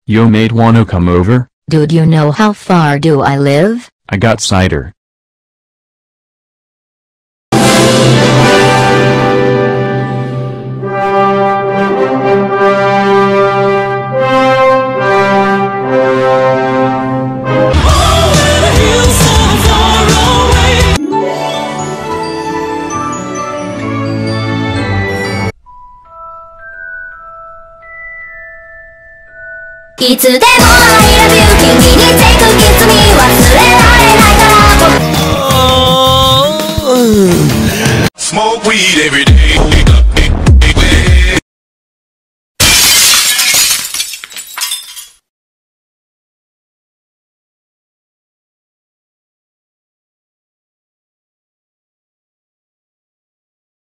Yo mate, wanna come over? Dude, you know how far do I live? I got cider. Iつでも I love you 君に take a kiss me 忘れられないから Smoke weed every day